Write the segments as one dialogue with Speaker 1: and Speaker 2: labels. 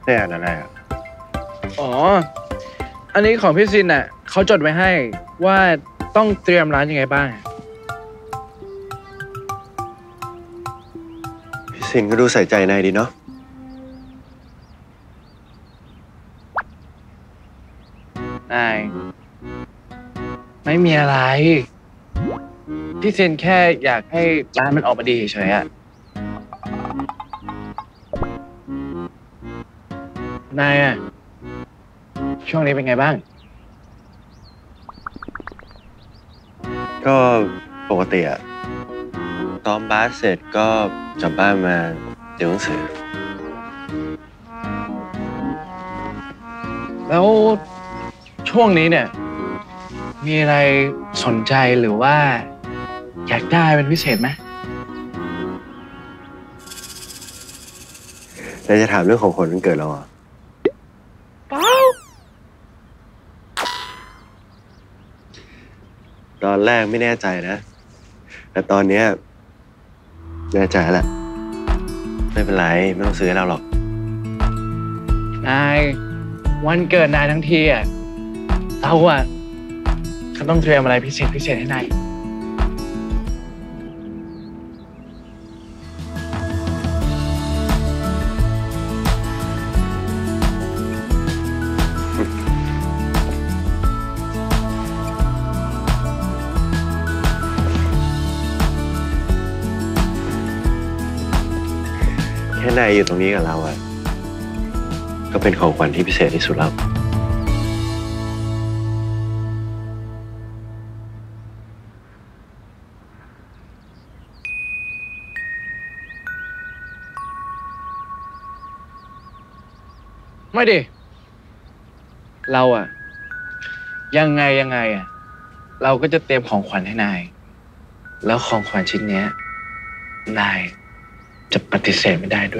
Speaker 1: ได้อ่านอะไรอ่ะ
Speaker 2: อ๋ออันนี้ของพี่ซินน่ะเขาจดไว้ให้ว่าต้องเตรียมร้านยังไงบ้าง
Speaker 1: พี่สินก็ดูใส่ใจนายดีเนาะ
Speaker 2: นายไม่มีอะไรพี่ซินแค่อยากให้ร้านมันออกมาดีเฉยๆอะนายอะช่วงนี้เป็นไงบ้าง
Speaker 1: ก็ปกติอะซ้อมบาสเสร็จก็กลับบ้านมาเดี๋ยวหนังสือ
Speaker 2: แล้วช่วงนี้เนี่ยมีอะไรสนใจหรือว่าอยากได้เป็นพิเศษไหม
Speaker 1: นายจะถามเรื่องของขวัญวันเกิดเราอ่ะ
Speaker 2: เปล่า
Speaker 1: ตอนแรกไม่แน่ใจนะแต่ตอนเนี้ยแน่ใจแล้วไม่เป็นไรไม่ต้องซื้อให้เราหรอก
Speaker 2: นายวันเกิดนายทั้งทีอ่ะเราอ่ะก็ต้องเตรียมอะไรพิเศษให้นาย
Speaker 1: แค่นายอยู่ตรงนี้กับเราอะก็เป็นของขวัญที่พิเศษที่สุดแล้ว
Speaker 2: ไม่ดิเราอ่ะยังไงอ่ะเราก็จะเตรียมของขวัญให้นายแล้วของขวัญชิ้นเนี้ยนายจะปฏิเสธไม่ได้ด้วย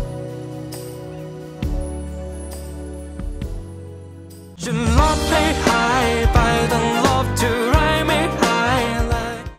Speaker 3: ฉันลดให้